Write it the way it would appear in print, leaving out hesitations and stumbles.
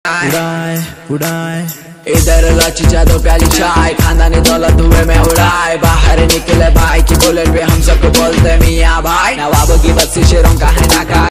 उड़ाए उड़ाए इधर लचीचा दो प्याली चाय, खानदानी दौलत हुए में उड़ाए। बाहर निकले भाई की बुलेट पे हम सबको बोलते मियाँ भाई। नवाबों की बस्ती शेरों का है नाका।